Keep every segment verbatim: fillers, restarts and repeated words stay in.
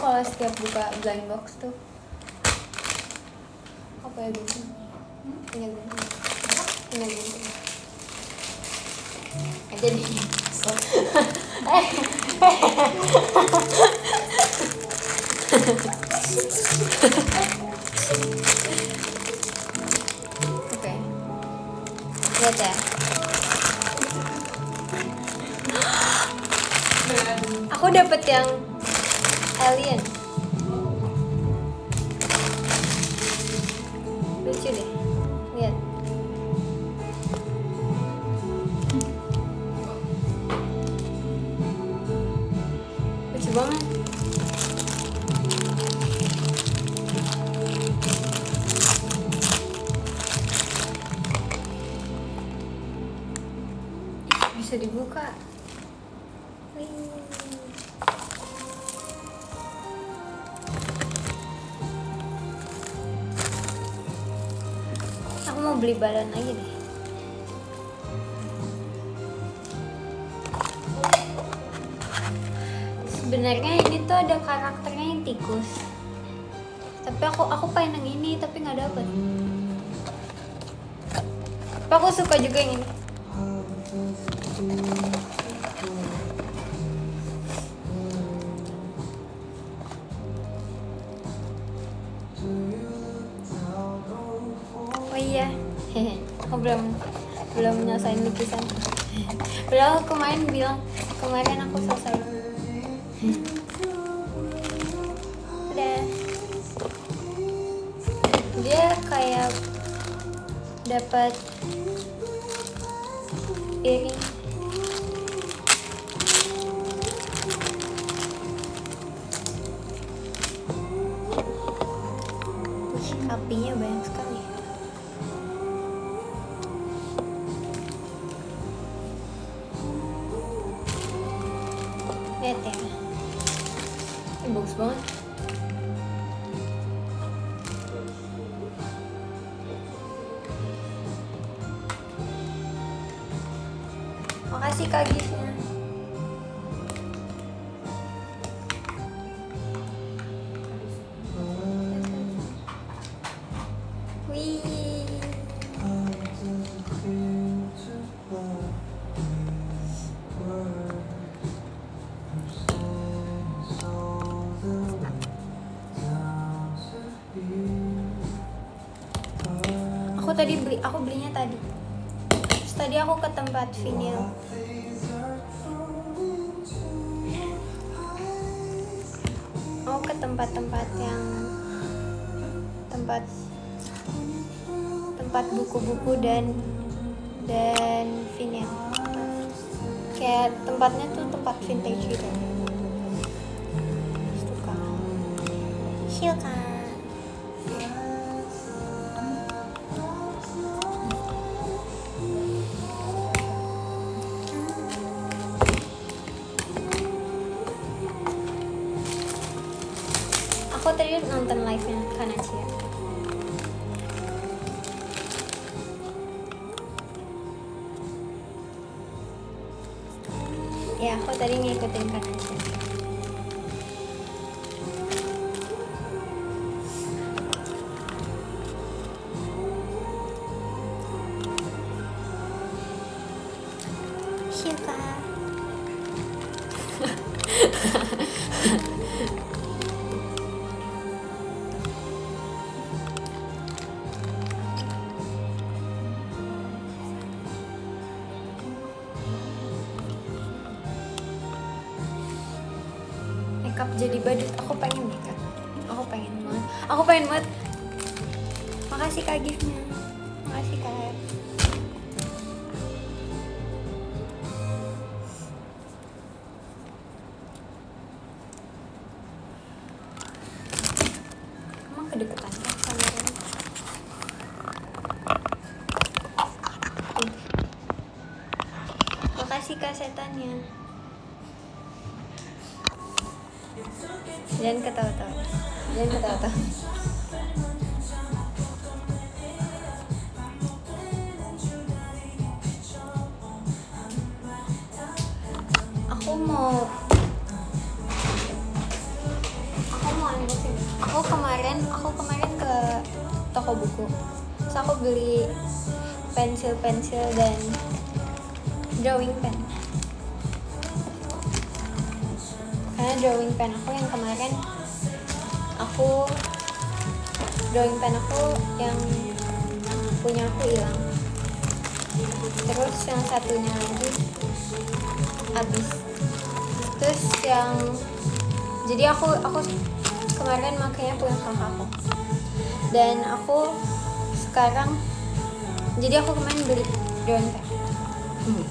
kalau setiap buka blind box tuh apa ya gitu? Tinggal gitu. Tinggal gitu. Aja nih. Oke. Lihat ya. Aku dapet yang alien. Lucu deh. Lihat. Lucu banget. Bisa dibuka. Wih. Aku mau beli balon aja deh. Sebenarnya ini tuh ada karakternya yang tikus. Tapi aku aku pengen yang ini tapi nggak dapet. Tapi aku suka juga yang ini. Oh iya, hehe, aku belum belum nyelesain lukisan. Padahal kemarin bilang kemarin aku selesai. Udah. Dia kayak dapat earring. Wih, apinya banyak sekali. Lihat ya. Ini bagus banget. Makasih Kak giftnya. Wih. Aku tadi beli, aku belinya tadi. Terus tadi aku ke tempat vinyl. Aku ke tempat-tempat yang tempat tempat buku-buku dan dan vinyl. Kayak tempatnya tuh tempat vintage gitu. Suka. Suka. Aku tadi nonton live-nya Kanachia. Ya, aku tadi ngikutin Kanachia. Suka. Makeup jadi badut, aku pengen makeup. Aku pengen banget. Aku pengen banget. Makasih Kak giftnya. Makasih Kak. Emang kedeketan kan kameranya? Makasih Kak setannya. Jangan ketawa-tawa. Jangan ketawa-tawa. Aku mau unboxing. Aku kemarin, aku kemarin ke toko buku. Terus aku beli pensil-pensil dan drawing pen. Karena drawing pen aku yang kemarin, aku drawing pen aku yang punya aku hilang. Terus yang satunya lagi habis. Terus yang jadi aku aku kemarin makanya punya kakak aku. Dan aku sekarang jadi aku kemarin beli drawing pen. Hmm.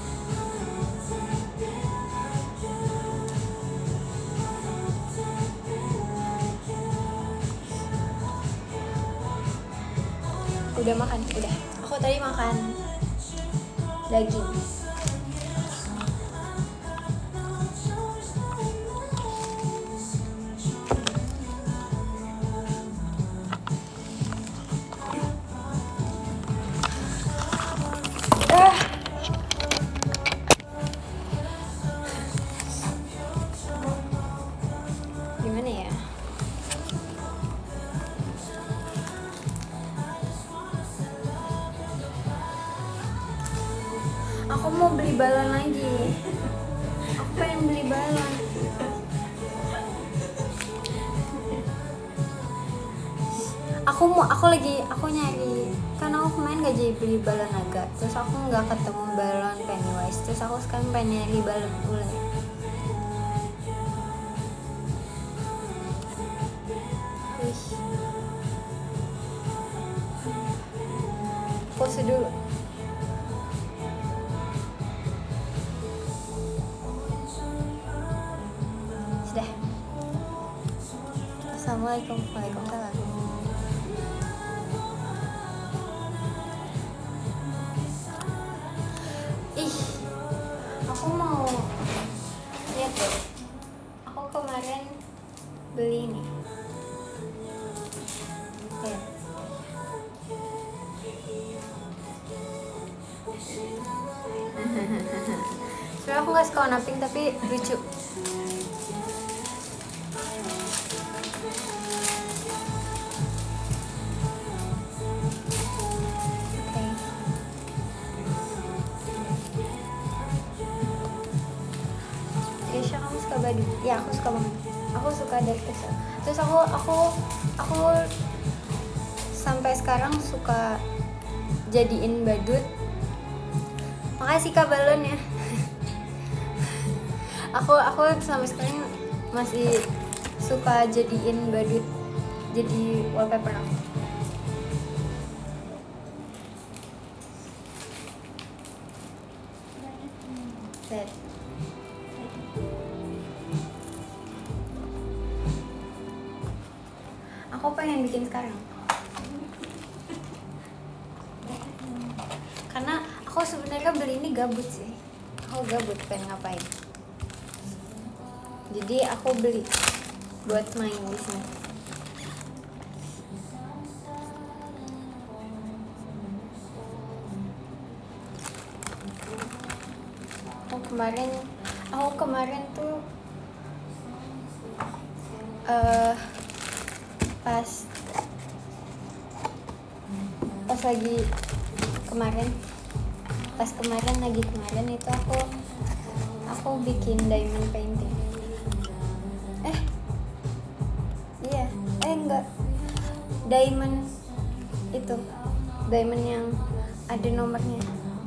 Udah makan, udah. Aku tadi makan daging. Ah. Gimana ya? Aku mau beli balon lagi. Aku pengen beli balon. Aku mau, aku lagi, aku nyari. Kan aku kemarin gak jadi beli balon naga. Terus aku nggak ketemu balon Pennywise. Terus aku sekarang pengen nyari balon ular. Wih. Pose dulu. Sudah. Assalamualaikum. Waalaikumsalam. Ih, aku mau lihat deh. Aku kemarin beli ini. Lihat. Sebenarnya aku nggak suka warna pink tapi lucu. Risha, kamu suka baju? Ya, aku suka banget. Aku suka dari kecil. Terus aku aku aku sampai sekarang suka jadiin badut. Makasih Kak balonnya. aku aku sampai sekarang masih suka jadiin badut jadi wallpaper aku. Lihat. Aku pengen bikin sekarang. Karena aku sebenarnya beli ini gabut sih. Aku gabut pengen ngapain. Jadi aku beli buat main di sini. Aku kemarin, aku kemarin tuh uh, pas pas lagi kemarin pas kemarin lagi kemarin itu aku aku bikin diamond painting. Eh iya eh enggak diamond itu diamond yang ada nomornya.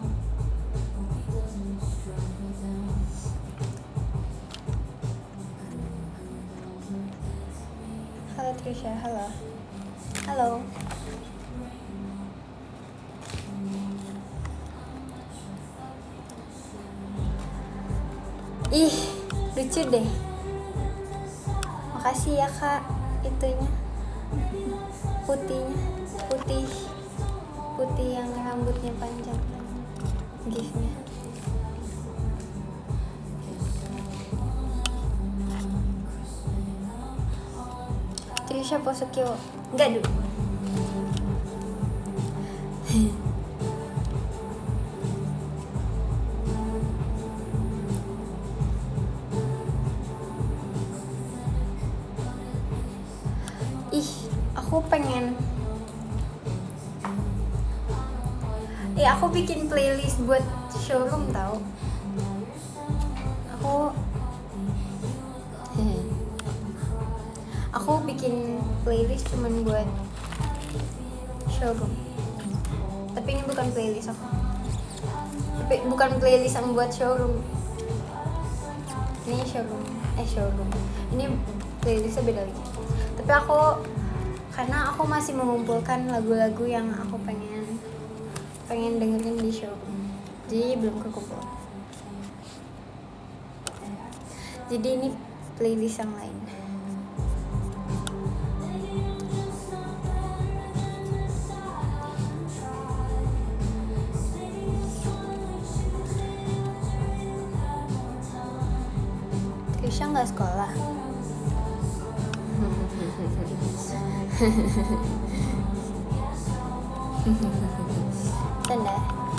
Halo Trisha, halo halo. Ih, lucu deh. Makasih ya Kak, itunya putihnya, putih putih yang rambutnya panjang, giftnya. Trisha pose kyo, enggak dulu. ih aku pengen ya aku bikin playlist buat showroom tau. Aku aku bikin playlist cuman buat showroom. Tapi ini bukan playlist aku. Tapi bukan playlist yang buat showroom. Ini showroom, eh showroom. Ini playlistnya beda lagi. Tapi aku karena aku masih mengumpulkan lagu-lagu yang aku pengen pengen dengerin di showroom, jadi belum kekumpul. Jadi ini playlist yang lain. Trisha nggak sekolah. Tanda.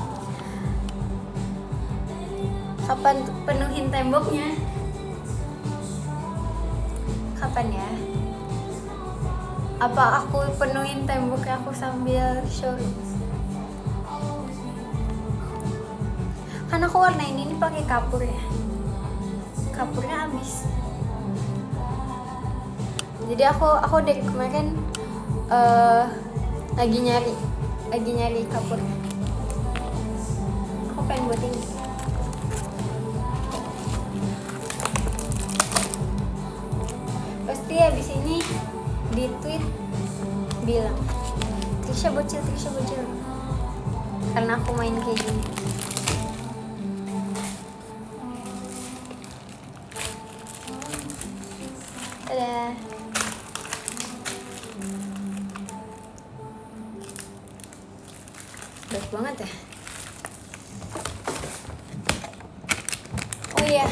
Kapan penuhin temboknya? Kapan ya? Apa aku penuhin temboknya aku sambil show? Kan aku warnain ini pakai kapur ya. Kapurnya habis. Jadi aku aku dari kemarin uh, lagi nyari lagi nyari kapurnya. Aku pengen buat ini. Pasti habis ini di tweet bilang Trisha bocil, Trisha bocil, karena aku main kayak gini. Dadah. Berat banget ya. Oh iya,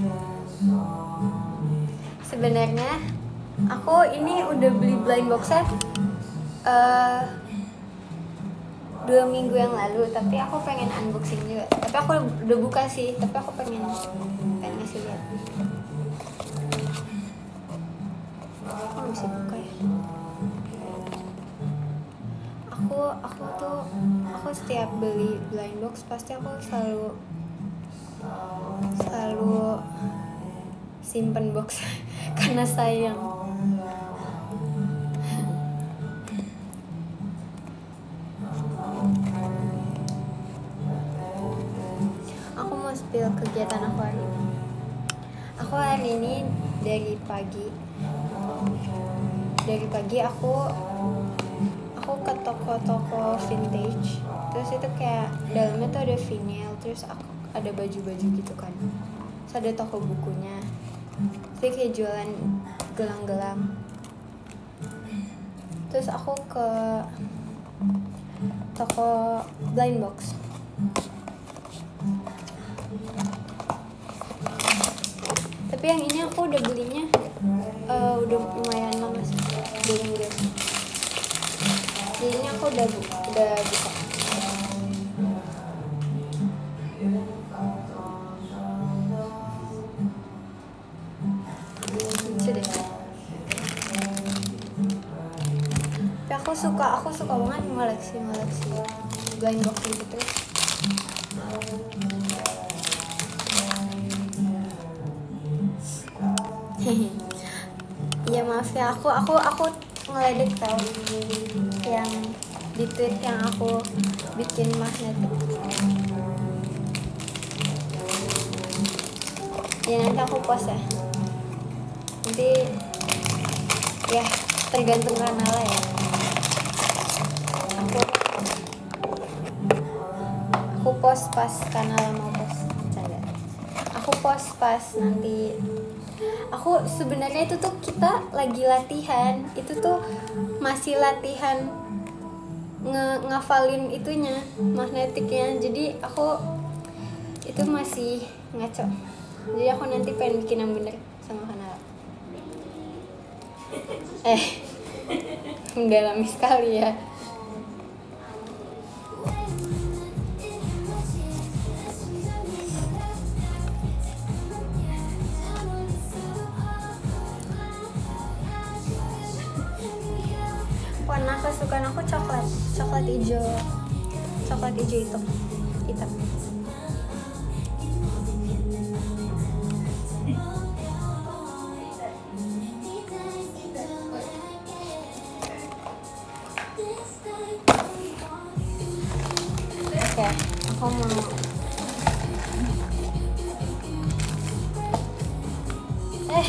sebenarnya aku ini udah beli blind boxnya uh, dua minggu yang lalu, tapi aku pengen unboxing juga. Tapi aku udah buka sih, tapi aku pengen pengen ngasih lihat. Aku bisa buka ya. Aku aku tuh aku setiap beli blind box pasti aku selalu selalu simpen box karena sayang. Aku mau spill kegiatan aku hari ini. Aku hari ini dari pagi dari pagi aku aku ke toko-toko vintage. Terus itu kayak dalamnya tuh ada vinyl, terus aku ada baju-baju gitu kan. Terus ada toko bukunya. Jadi kayak jualan gelang-gelang. Terus aku ke toko blind box. Tapi yang ini aku udah belinya uh, udah lumayan lama sih, dua minggu. Jadi ini aku udah bu udah buka. Lucu deh. Tapi aku suka aku suka banget ngoleksi ngoleksi blind box gitu. Iya maaf ya, aku aku aku ngeledek tau yang di tweet yang aku bikin magnetik. Ya nanti aku post ya. Nanti ya tergantung kanalnya ya. Aku aku post pas kanal mau post. Canda. Aku post pas nanti. Aku sebenarnya itu tuh kita lagi latihan, itu tuh masih latihan nge ngafalin itunya, magnetiknya. Jadi aku itu masih ngaco. Jadi aku nanti pengen bikin yang bener sama kanal. Eh, mendalami sekali ya. warna kesukaan aku coklat, coklat hijau, coklat hijau hitam, hitam. Oke, aku mau eh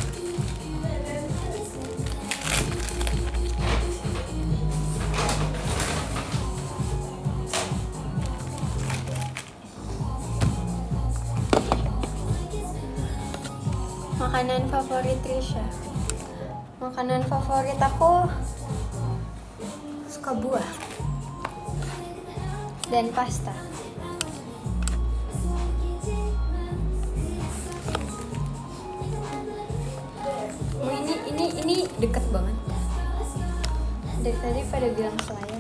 makanan favorit Trisha. Makanan favorit aku suka buah dan pasta. Oh, ini ini ini deket banget. Dari tadi pada bilang Selayar.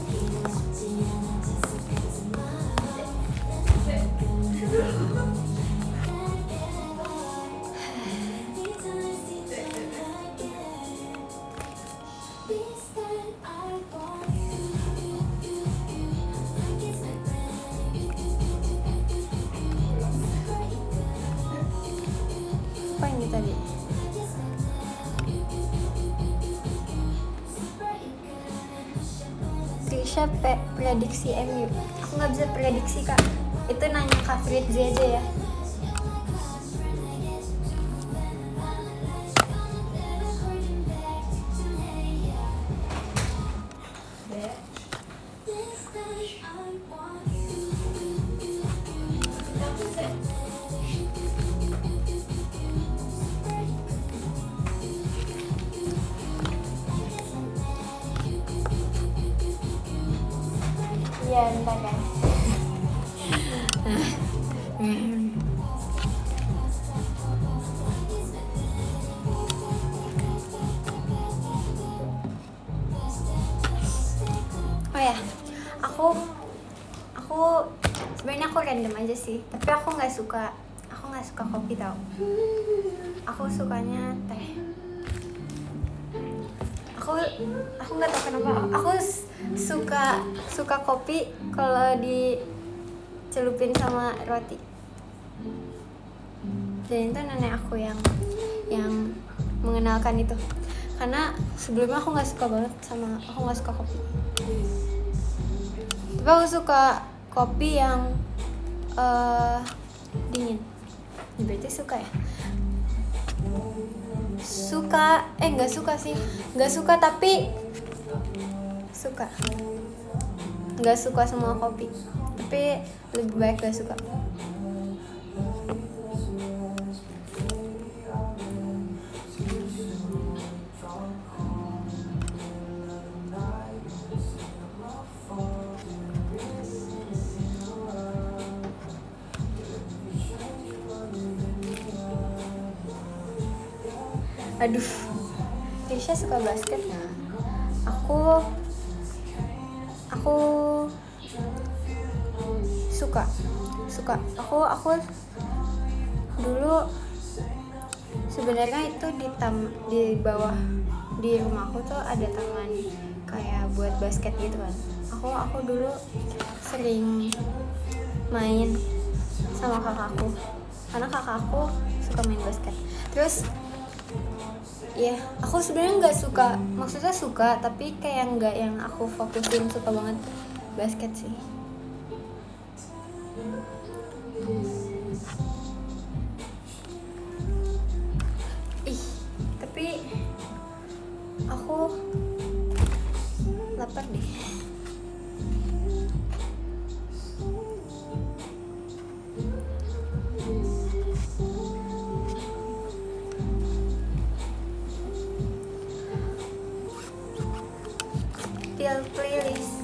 Apa ini tadi? Trisha P prediksi M U. Aku nggak bisa prediksi kak. Itu nanya Kak Fritzi aja ya. Iya, bentar kan. Oh ya, aku aku sebenarnya aku random aja sih, tapi aku nggak suka aku nggak suka kopi tau. Aku sukanya teh. Aku aku nggak tahu kenapa aku suka suka kopi kalau dicelupin sama roti. Dan itu nenek aku yang yang mengenalkan itu. Karena sebelumnya aku nggak suka banget sama aku nggak suka kopi. Tapi aku suka kopi yang uh, dingin. Berarti suka ya? Suka, eh nggak suka sih, nggak suka tapi suka. Nggak suka semua kopi, tapi lebih baik nggak suka. Aduh, Trisha suka basket nggak? Aku, aku suka, suka. Aku, aku dulu sebenarnya itu di tam, di bawah di rumahku tuh ada taman kayak buat basket gitu kan. Aku, aku dulu sering main sama kakakku, karena kakakku suka main basket. Terus ya, aku sebenarnya nggak suka, maksudnya suka, tapi kayak nggak yang aku fokusin suka banget basket sih. Ih, tapi aku lapar deh. Playlist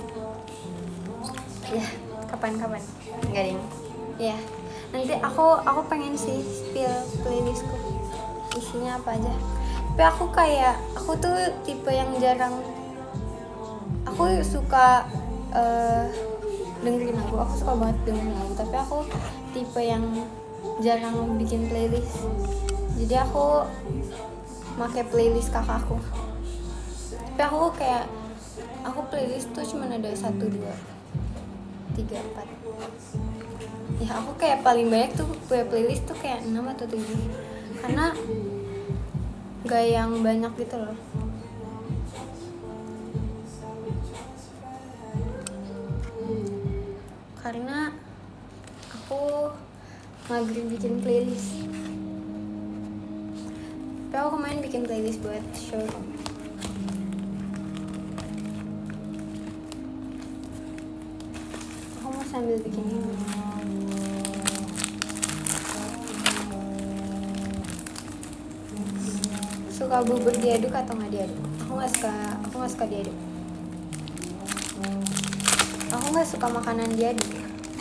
ya kapan-kapan nggak ding ya nanti aku aku pengen sih spill playlistku isinya apa aja, tapi aku kayak aku tuh tipe yang jarang, aku suka uh, dengerin lagu, aku suka banget dengerin lagu, tapi aku tipe yang jarang bikin playlist. Jadi aku pakai playlist kakakku. Tapi aku kayak aku playlist tuh cuma ada satu dua tiga empat. Ya aku kayak paling banyak tuh punya playlist tuh kayak enam atau tujuh, karena gak yang banyak gitu loh. Karena aku maghrib bikin playlist. Tapi aku kemarin bikin playlist buat showroom. Aku mau sambil bikin ini. Suka bubur diaduk atau nggak diaduk? Aku nggak suka, aku nggak suka diaduk. Aku nggak suka makanan diaduk.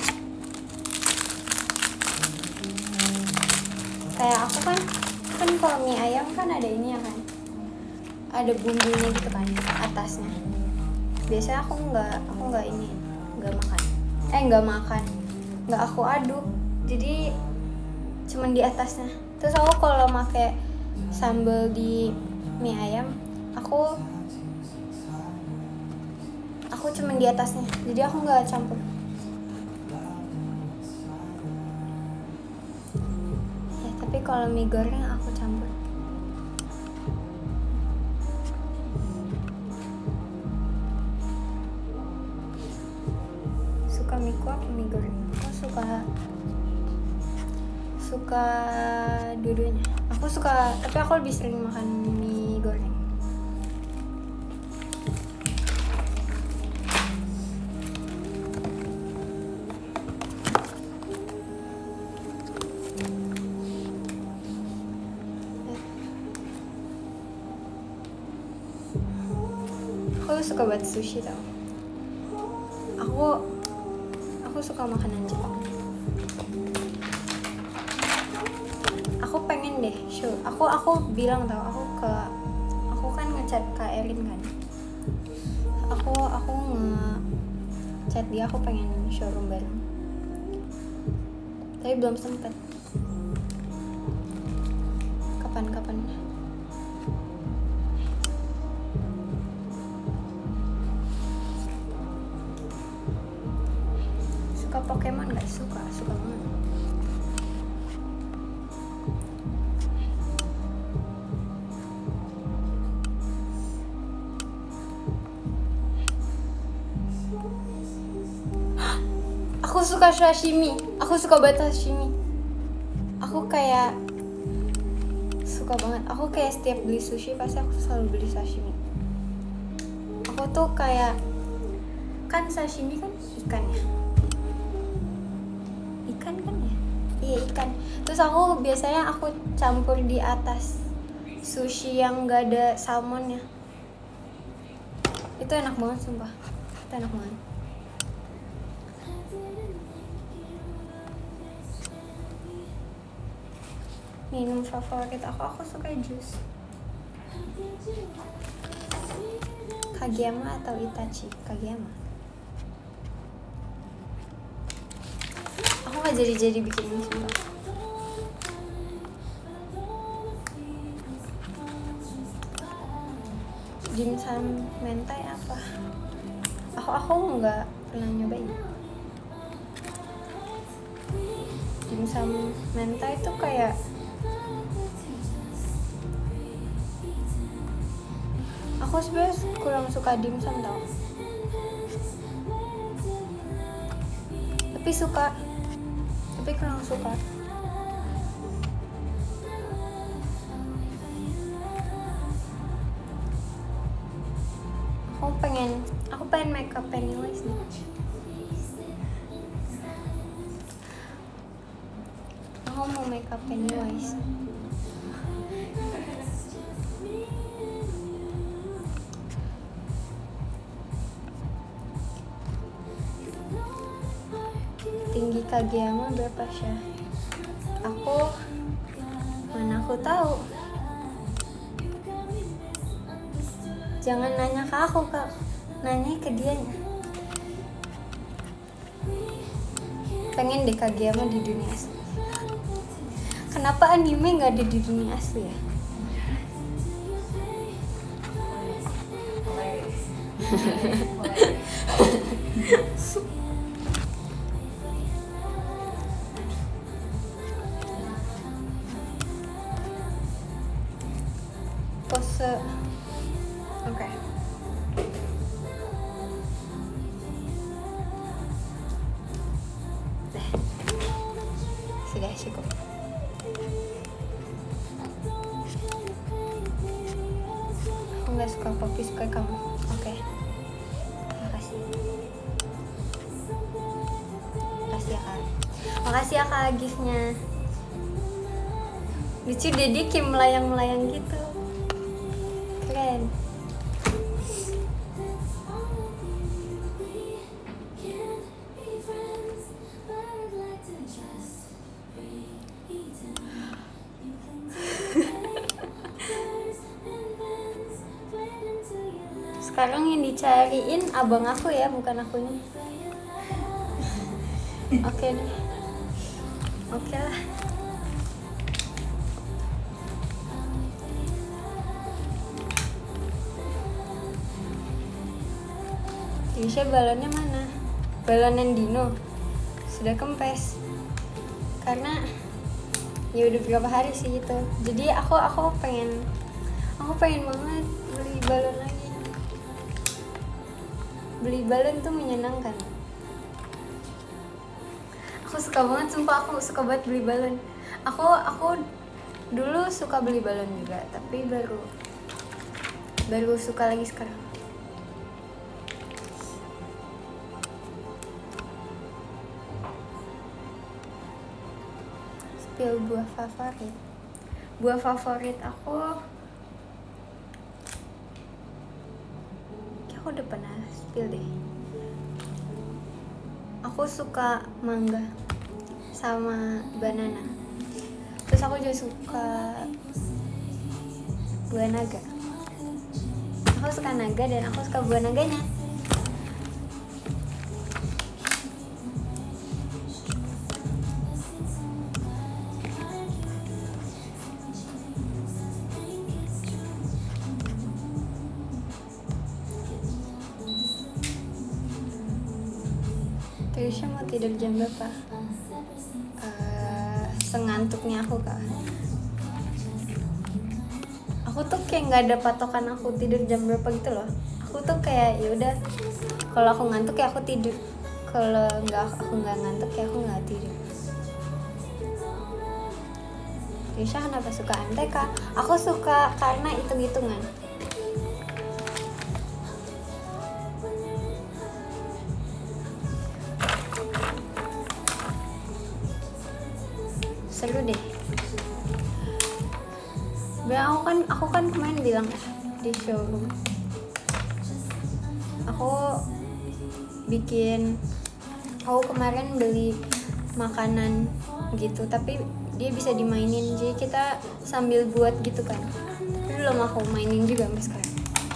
Kayak aku kan, kan kalau mie ayam kan ada ini ya kan, ada bumbunya gitu kan atasnya. Biasanya aku nggak, aku nggak ini, nggak makan. Eh nggak makan, nggak aku aduk. Jadi cuman di atasnya. Terus aku kalau pakai sambal di mie ayam, aku aku cuman di atasnya, jadi aku nggak campur. Ya tapi kalau mie goreng aku campur. Suka mie kuah atau mie goreng? Aku suka suka dua-duanya. Aku suka, tapi aku lebih sering makan mie goreng. Aku suka buat sushi tau. Aku aku suka makanan Jepang. Aku pengen deh show. Aku aku bilang tau, aku ke aku kan ngechat Kak Erin kan. Aku aku ngechat dia, aku pengen showroom bareng. Tapi belum sempet. Kapan-kapan. Suka Pokemon gak? Suka, suka banget. Aku suka sashimi. Aku suka banget sashimi. Aku kayak suka banget. Aku kayak setiap beli sushi pasti aku selalu beli sashimi. Aku tuh kayak, kan sashimi kan ikan ya. Ikan kan ya? Iya ikan. Terus aku biasanya aku campur di atas sushi yang gak ada salmonnya. Itu enak banget sumpah. Itu enak banget. Minum favorit aku, aku suka jus. Kageyama atau Itachi? Kageyama. Aku gak jadi-jadi bikin ini sumpah. Dimsum mentai apa? Aku aku nggak pernah nyobain. Dimsum mentai itu kayak aku sebenarnya kurang suka dimsum tau, tapi suka, tapi kurang suka. Aku pengen, aku pengen makeup Pennywise nih. Aku mau makeup Pennywise. Tinggi Kageyama berapa sih? Aku mana aku tahu. Jangan nanya ke aku, Kak. Nanya ke dianya. Pengen deh Kageyama di dunia asli. Kenapa anime nggak ada di dunia asli ya? Pose. Oke. Okay. Sudah cukup. Aku nggak suka kopi, suka kamu. Oke. Okay. Makasih. Makasih ya kak. Makasih ya kak giftnya. Lucu deh, dia kayak melayang-melayang gitu. Keren. Sekarang yang dicariin abang aku ya, bukan akunya. Oke nih. Oke lah. Bisa balonnya mana? Balonan Dino sudah kempes. Karena ya udah berapa hari sih itu. Jadi aku aku pengen aku pengen banget beli balon lagi. Beli balon tuh menyenangkan. Aku suka banget, sumpah aku suka banget beli balon. Aku aku dulu suka beli balon juga, tapi baru baru suka lagi sekarang. Spill buah favorit. Buah favorit aku. Aku udah pernah spill deh. Aku suka mangga sama banana. Terus aku juga suka buah naga. Aku suka naga dan aku suka buah naganya. Trisha mau tidur jam berapa? Uh, sengantuknya aku kak. Aku tuh kayak nggak ada patokan aku tidur jam berapa gitu loh. Aku tuh kayak ya udah, kalau aku ngantuk ya aku tidur. Kalau nggak aku nggak ngantuk ya aku nggak tidur. Trisha kenapa suka M T K? Aku suka karena hitung-hitungan. Seru deh. Biar aku kan aku kan kemarin bilang ya di showroom. Aku bikin aku kemarin beli makanan gitu, tapi dia bisa dimainin, jadi kita sambil buat gitu kan. Tapi belum aku mainin juga sampai sekarang.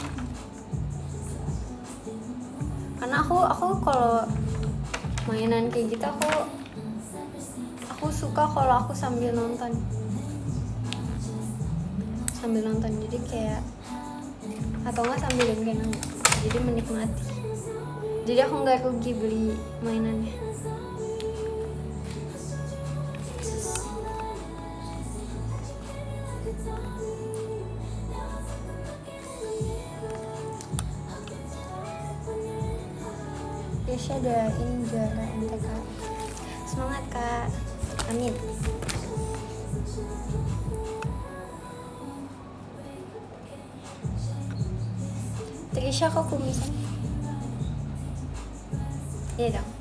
Karena aku aku kalau mainan kayak gitu aku aku suka kalau aku sambil nonton sambil nonton jadi kayak, atau enggak sambil dengerin, jadi menikmati, jadi aku nggak rugi beli mainannya. Yesha doain juara M T K. Semangat kak. Amin. Trisha kok kumisan? Iya dong.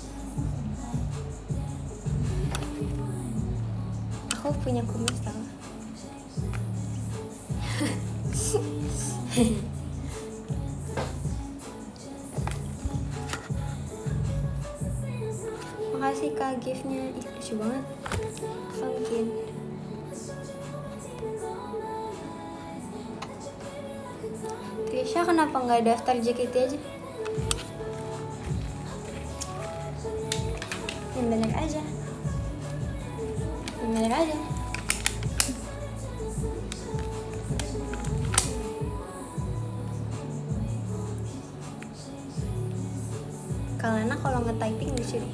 Aku punya kumis tau. Makasih kak giftnya, ih lucu banget. Pumpkin. Trisha kenapa nggak daftar J K T aja? Yang banyak aja. Yang banyak aja. Kalana kalau nge-typing lucu deh.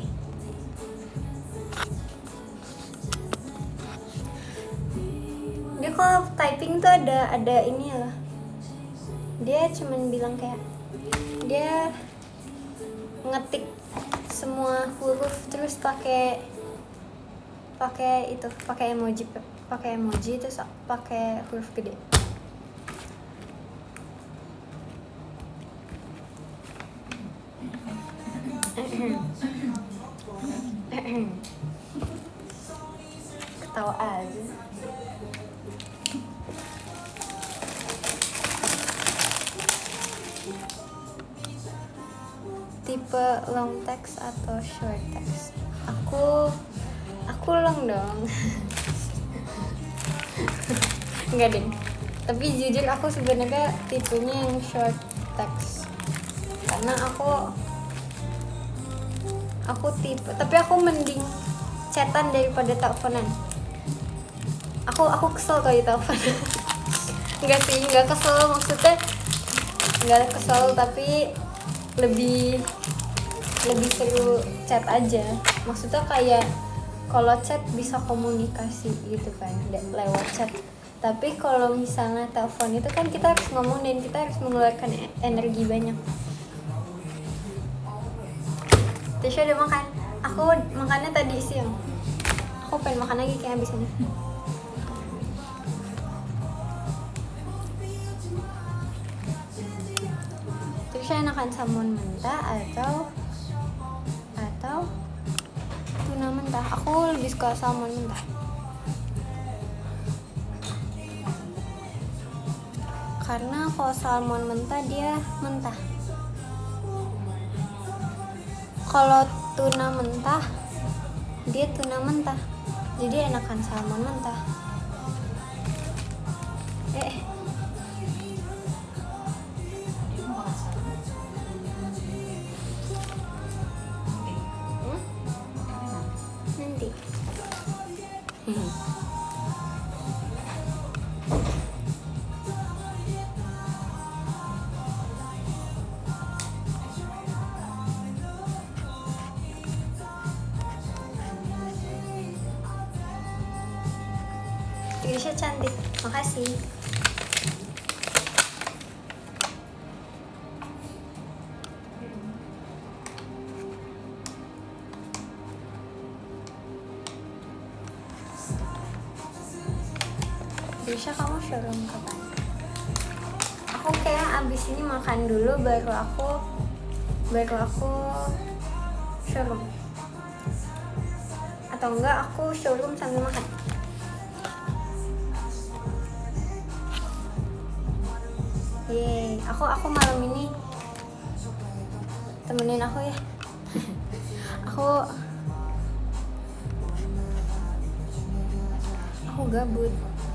Dia kalau typing tuh ada ada ini loh. Dia cuman bilang kayak dia ngetik semua huruf terus pakai pakai itu pakai emoji pakai emoji terus pakai huruf gede. Ketawa aja. Tipe long text atau short text? Aku aku long dong. Enggak deh. Tapi jujur aku sebenarnya tipenya yang short text. Karena aku aku tipe, tapi aku mending chatan daripada teleponan. Aku aku kesel kalau di telepon. Enggak sih, enggak kesel maksudnya. Enggak kesel tapi lebih lebih seru chat aja. Maksudnya kayak kalau chat bisa komunikasi gitu kan lewat chat. Tapi kalau misalnya telepon itu kan kita harus ngomong dan kita harus mengeluarkan energi banyak. Tisha udah makan? Aku makannya tadi siang. Aku pengen makan lagi kayak abis ini. Tisha enakan salmon mentah atau atau tuna mentah? Aku lebih suka salmon mentah. Karena kalau salmon mentah dia mentah. Kalau tuna mentah dia tuna mentah. Jadi enakan salmon mentah. Eh. Hmm? Nanti. Hmm. Grisha cantik, makasih. Grisha, kamu showroom kapan? Aku kayak abis ini makan dulu baru aku baru aku showroom. Atau enggak aku showroom sambil makan. Yeay, aku aku malam ini temenin aku ya. aku aku gabut.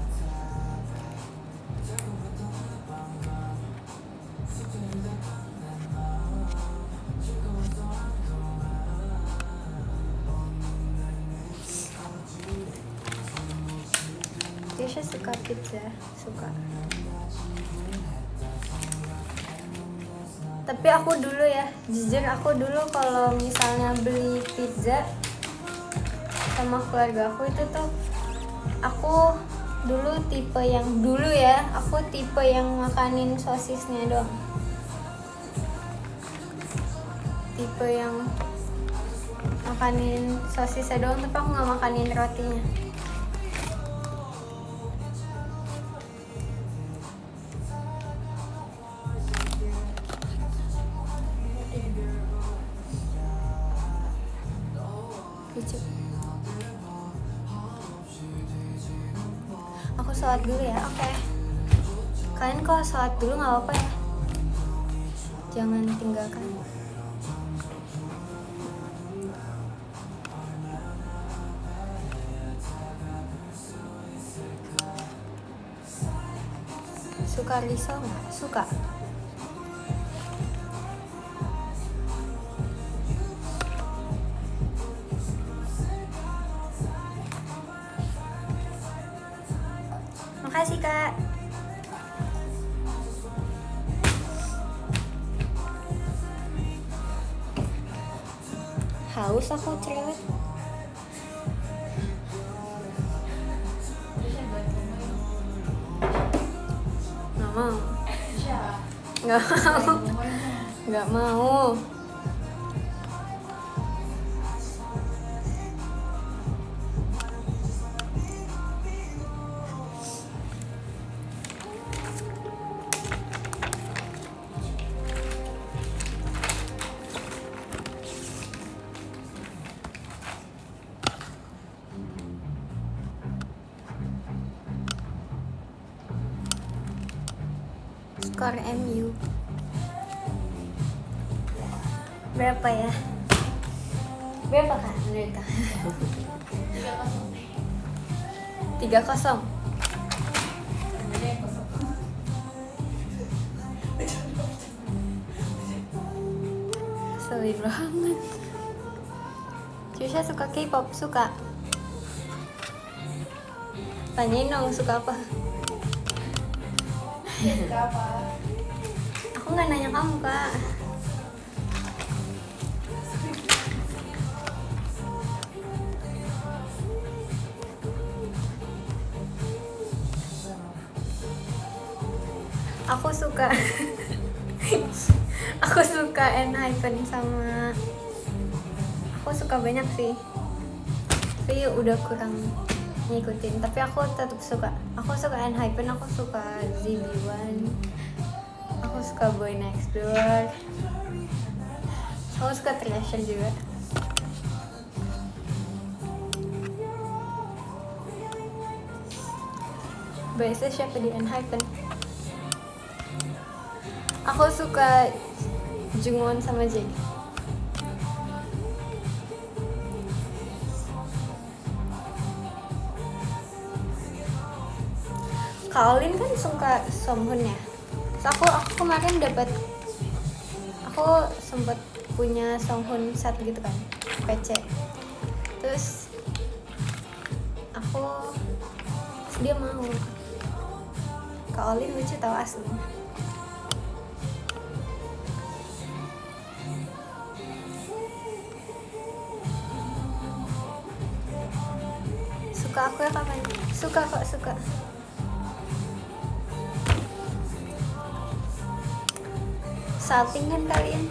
Tisha suka pizza, suka. Tapi aku dulu ya, jujur aku dulu kalau misalnya beli pizza sama keluarga aku itu tuh, aku dulu tipe yang dulu ya, aku tipe yang makanin sosisnya doang. Tipe yang makanin sosisnya doang, tapi aku nggak makanin rotinya. Aku sholat dulu ya, oke. Okay. Kalian kalau sholat dulu nggak apa-apa ya, jangan tinggalkan. Suka risol nggak? Suka. Makasih Kak. haus aku cerewet. Nggak mau. Nggak mau. Nggak mau. Skor M U berapa ya? Berapa kak menurut kak? tiga kosong. Selin banget. Cusha suka K-pop? Suka. Tanyain dong suka apa? Suka apa? Aku nggak nanya kamu kak. Aku suka aku suka Enhypen sama aku suka banyak sih, tapi udah kurang ngikutin. Tapi aku tetap suka. Aku suka Enhypen, aku suka Z B one, aku suka Boy Next Door, aku suka Treasure juga. Biasanya siapa di Enhypen? Aku suka Jungwon sama Jae. Kaolin kan suka Songhun ya. So, aku aku kemarin dapat aku sempat punya Songhun set gitu kan, P C. Terus aku terus dia mau. Kaolin lucu tau asli. Suka aku ya kapan? Suka kok, suka. Salting kan kalian?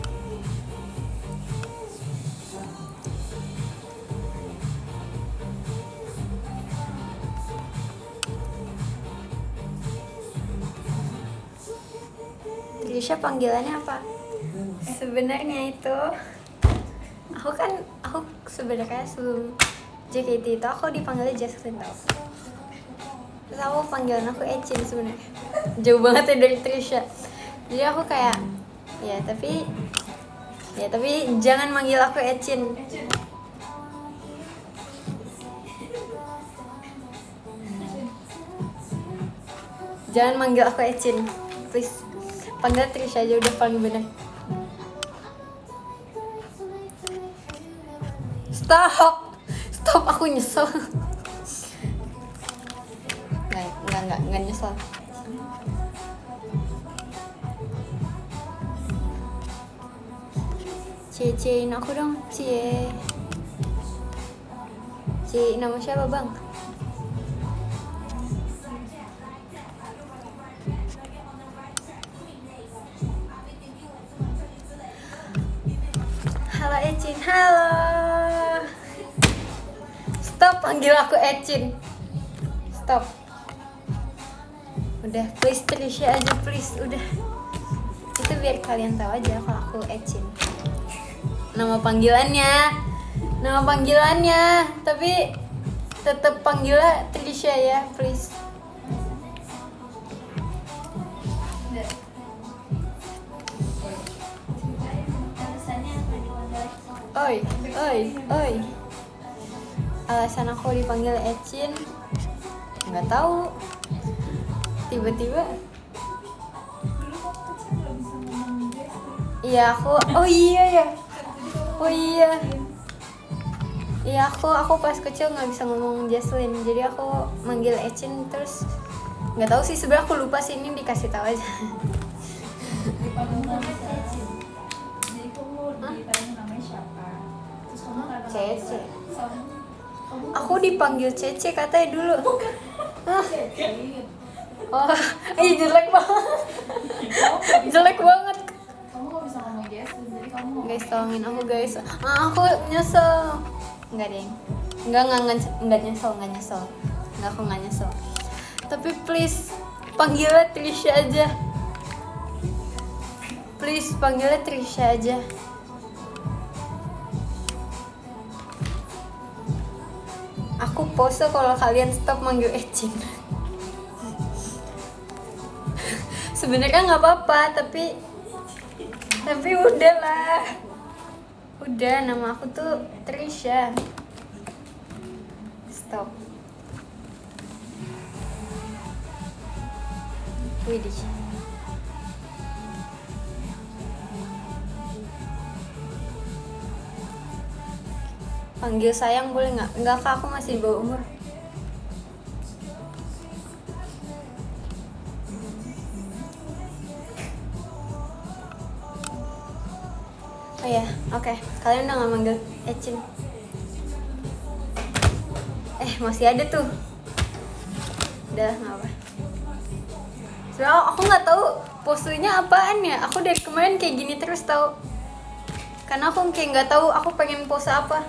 Trisha panggilannya apa? Sebenarnya itu aku kan aku sebenarnya sebelum J K T itu aku dipanggilnya Jasmine tau. Terus aku panggilan aku Echin sebenarnya. Jauh banget ya dari Trisha. Jadi aku kayak ya tapi ya tapi jangan manggil aku Echin. Jangan manggil aku Echin, please. Panggil Trisha aja udah paling bener. Stop, stop, aku nyesel. Nggak, nggak, nggak, nggak nyesel. Cie-ciein aku dong, cie. Cie, nama siapa bang? Halo Echin, halo. Stop panggil aku Echin. Stop. Udah, please Trisha aja please, udah. Itu biar kalian tahu aja kalau aku Echin. Nama panggilannya, nama panggilannya, tapi tetap panggilnya Trisha ya, please. Oi, oi, oi. Alasan aku dipanggil Echin, nggak tahu. Tiba-tiba. Iya aku, oh iya ya, oh iya. Iya aku, aku pas kecil nggak bisa ngomong Jaslyn, jadi aku manggil Echin terus. Nggak tahu sih sebenarnya, aku lupa sih, ini dikasih tahu aja. Dipanggil nama Echin. Jadi kamu ditanya namanya siapa? Cece. Aku dipanggil Cece katanya dulu. Ah. Oh, ih jelek banget. Jelek banget. Kamu gak bisa ngomong guys, jadi kamu Guys, tolongin aku guys. Ah, aku nyesel. Enggak deh. Enggak enggak enggak, enggak nyesel, enggak nyesel. Enggak, aku enggak nyesel. Tapi please panggilnya Trisha aja. Please panggilnya Trisha aja. Aku pose kalau kalian stop manggil Ecin. Sebenarnya nggak apa-apa, tapi tapi udahlah. Udah, nama aku tuh Trisha. Stop. Widih. Panggil sayang boleh nggak? Nggak, Kak, aku masih di bawah umur. Oh ya, oke. Okay. Kalian udah nggak manggil Ecin? Eh, masih ada tuh. Udah, nggak apa. Soalnya aku nggak tahu posenya apaan ya. Aku dari kemarin kayak gini terus tahu. Karena aku kayak nggak tahu aku pengen pose apa.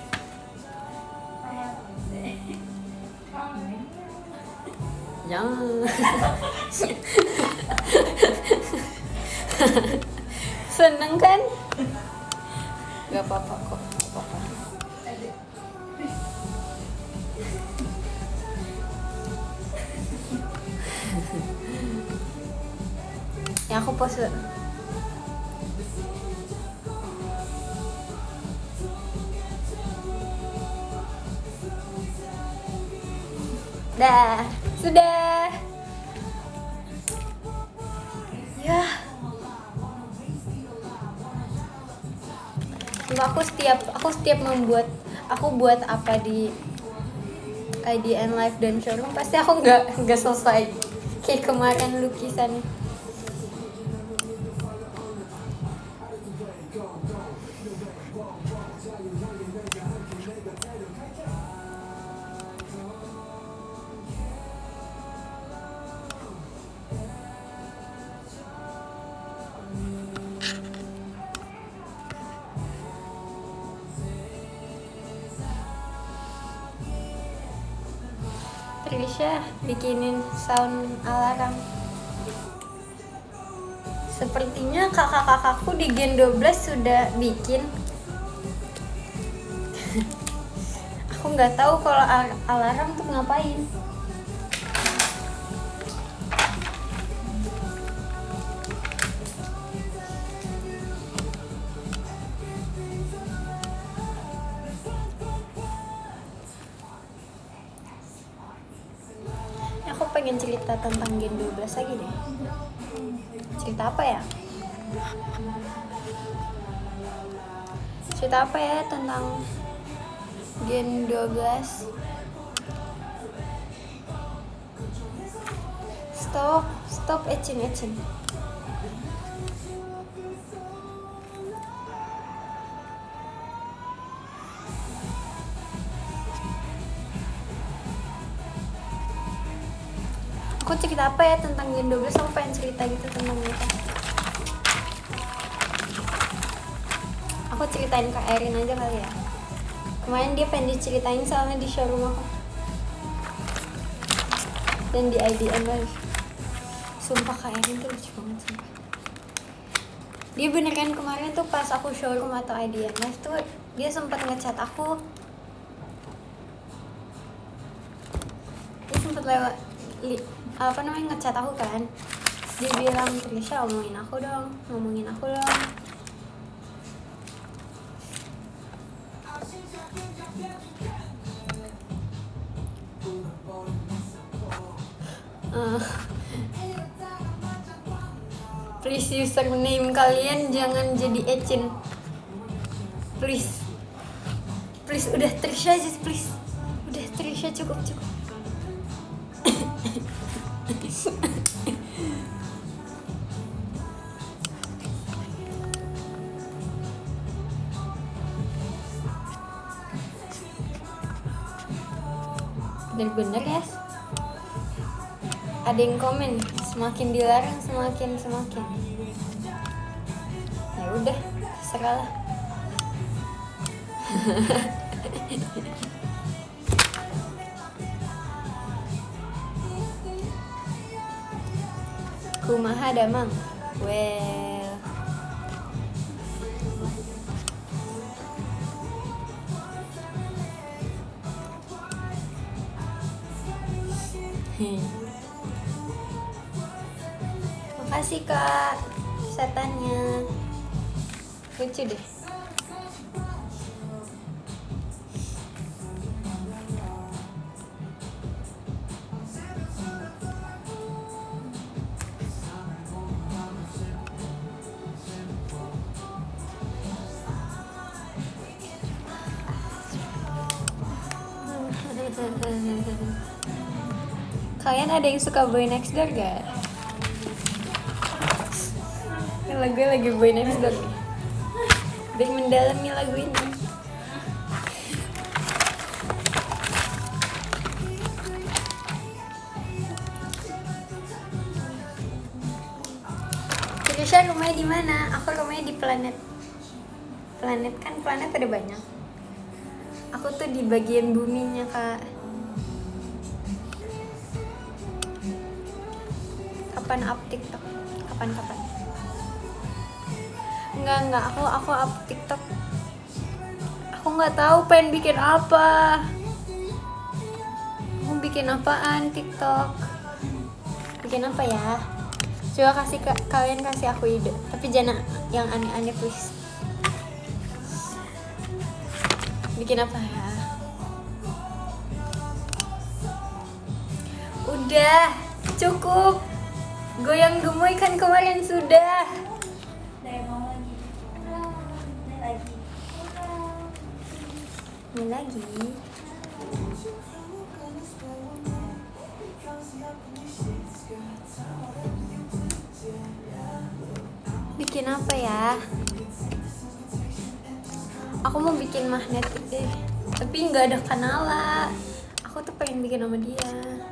Jangan. Seneng kan? Gak apa-apa kok, gak apa-apa. Ya aku pose. Dah, sudah. Ya. Cuma aku setiap aku setiap membuat aku buat apa di I D N Live dan showroom pasti aku nggak nggak selesai kayak kemarin lukisan. Trisha bikinin sound alarm. Sepertinya kakak-kakakku di Gen dua belas sudah bikin. Aku nggak tahu kalau al- alarm tuh ngapain. Aku pengen cerita tentang Gen dua belas lagi deh. Cerita apa ya? Cerita apa ya tentang Gen dua belas? Stop, stop Ecin, Ecin. Aku cerita apa ya tentang Gen dua belas? Aku pengen cerita gitu tentang mereka. Aku ceritain ke Erin aja kali ya. Kemarin dia pengen diceritain soalnya di showroom aku. Dan di I D N Live. Sumpah Kak Erin tuh lucu banget sumpah. Dia beneran kemarin tuh pas aku showroom atau I D N Live tuh dia sempat ngechat aku. Dia sempat lewat li, apa namanya ngechat aku kan. Dia bilang, Trisha ngomongin aku dong, ngomongin aku dong. Uh, please username kalian jangan jadi Ecin. Please. Please udah Trisha aja please. Udah Trisha cukup cukup. Bener-bener ya. Ada yang komen, semakin dilarang semakin semakin. Ya udah, terserah. Kumaha damang. Well. Hmm. Makasih kak setannya, lucu deh. Kalian ada yang suka Boy Next Door gak? Lagu lagi Boy Next Door nih. Biar mendalami lagu ini. Krisha rumahnya di mana? Aku rumahnya di planet. Planet kan planet ada banyak. Aku tuh di bagian buminya kak. Kapan up TikTok? Kapan-kapan? Enggak enggak, aku aku up TikTok. Aku nggak tahu pengen bikin apa. Mau bikin apaan TikTok? Bikin apa ya? Coba kasih ke, kalian kasih aku ide. Tapi jangan yang aneh-aneh please. Bikin apa ya? Udah, cukup. Goyang gemoy kan kemarin sudah. Dari mau lagi. Ini lagi. Ini lagi. Bikin apa ya? Aku mau bikin magnet deh, tapi nggak ada kanala. Aku tuh pengen bikin sama dia.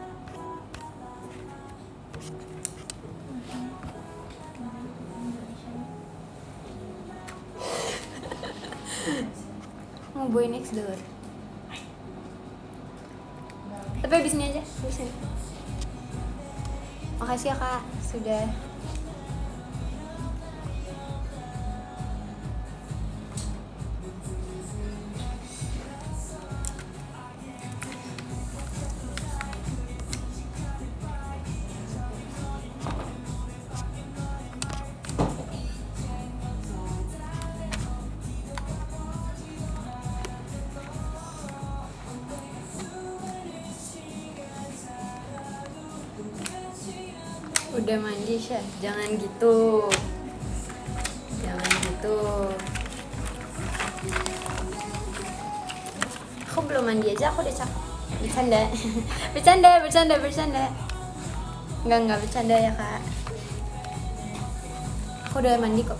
Mau Boy Next Door. Tapi abis ini aja, abis ini. Makasih ya kak, sudah. Udah mandi Syah, jangan gitu. Jangan gitu. Aku belum mandi aja, aku udah cakep. Bercanda. Bercanda, bercanda, bercanda. Enggak, enggak bercanda ya kak. Aku udah mandi kok.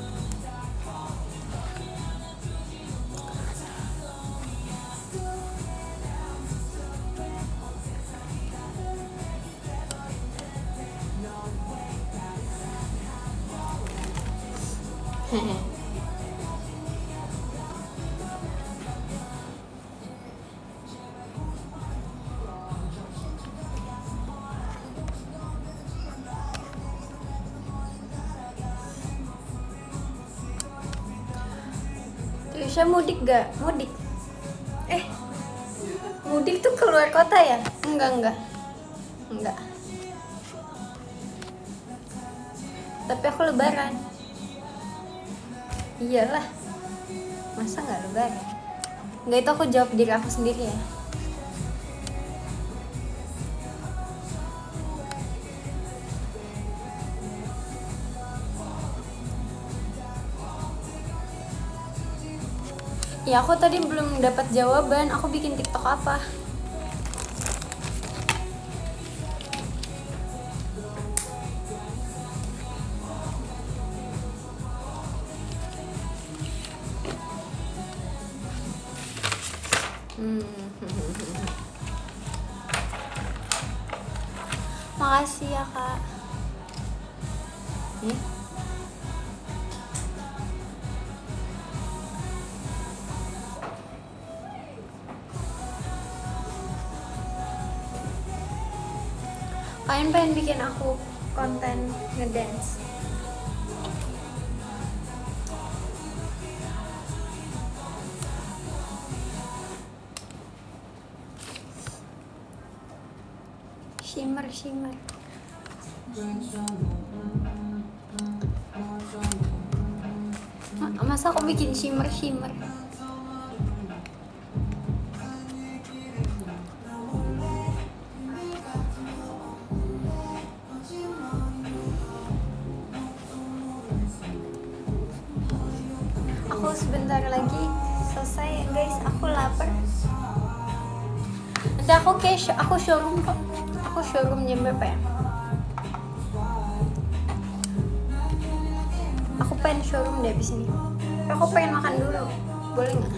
Trisha mudik gak? Mudik? Eh, mudik tuh keluar kota ya? Enggak, enggak. Enggak. Tapi aku lebaran. Iyalah. Masa nggak lebaran? Enggak, itu aku jawab diri aku sendiri ya. Ya aku tadi belum dapat jawaban. Aku bikin TikTok apa? Hmm. Makasih ya kak. Nih. Kalian pengen bikin aku konten ngedance? Shimmer, shimmer. Ma- Masa aku bikin shimmer, shimmer? Aku sebentar lagi selesai ya guys, aku lapar. Nanti aku kayak sh- aku showroom kok. Aku showroom jam berapa ya? Aku pengen showroom deh abis ini. Tapi aku pengen makan dulu. Boleh nggak?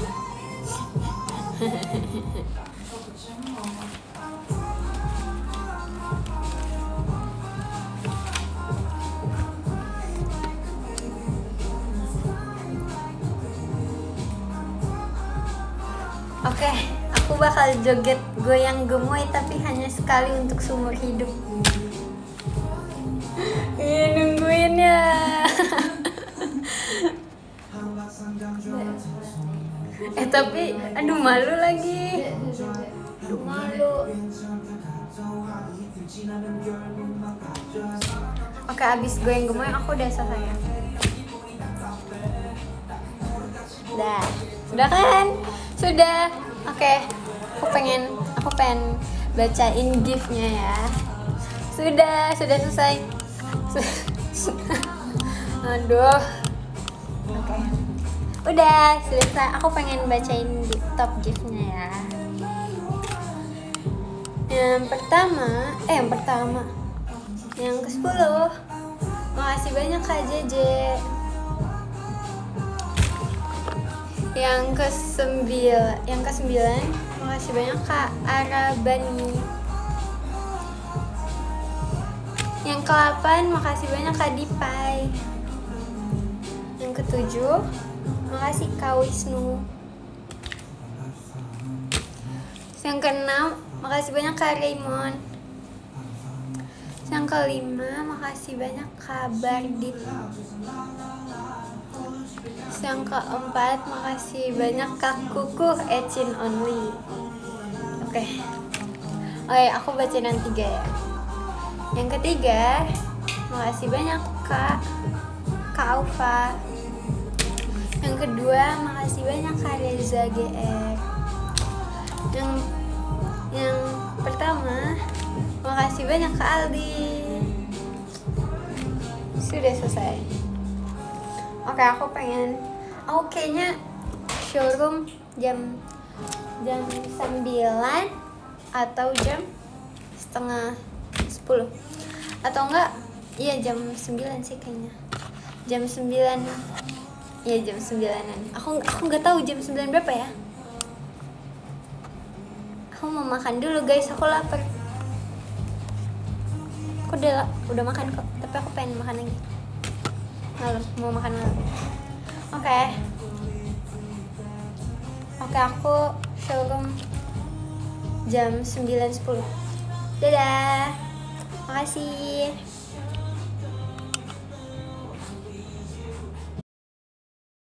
Oke, aku bakal joget goyang gemoy tapi hanya sekali untuk seumur hidup. Iya, nungguin ya. Eh tapi, aduh malu lagi. Aduh malu. Oke, abis goyang gemoy aku udah selesai ya. Udah, sudah kan? Sudah. Oke, aku pengen, aku pengen bacain gift-nya ya. Sudah, sudah selesai. Aduh. Oke. Udah selesai. Aku pengen bacain di top gift-nya ya. Yang pertama, eh yang pertama, yang ke sepuluh. Makasih banyak Kak Jeje. Yang ke sembilan, yang ke sembilan, makasih banyak Kak Arabani. Yang ke delapan, makasih banyak Kak Dipai. Yang ke tujuh, makasih Kak Wisnu. Yang ke enam, makasih banyak Kak Raymond. Yang ke lima, makasih banyak Kak Bardit. Yang keempat, makasih banyak Kak Kukuh Ecin Only. Oke. Okay. Oke, aku bacain yang tiga ya. Yang ketiga, makasih banyak Kak Kak Aufa. Yang kedua, makasih banyak Kak Reza G R. Yang yang pertama, makasih banyak Kak Aldi. Sudah selesai. Oke, aku pengen, aku kayaknya showroom jam jam sembilan atau jam setengah sepuluh atau enggak, iya jam sembilan sih kayaknya. Jam sembilan, iya jam sembilanan. Aku aku nggak tahu jam sembilan berapa ya. Aku mau makan dulu guys, aku lapar. Aku udah udah makan kok, tapi aku pengen makan lagi. Malam, mau makan malam. Oke. Okay. Oke, okay, aku showroom jam sembilan sepuluh. Dadah. Makasih.